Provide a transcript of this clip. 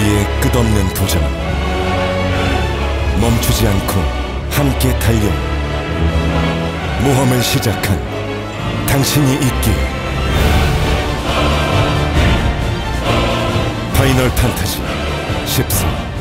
우리의 끝없는 도전, 멈추지 않고 함께 달려온 모험을 시작한 당신이 있기에. 파이널 판타지 14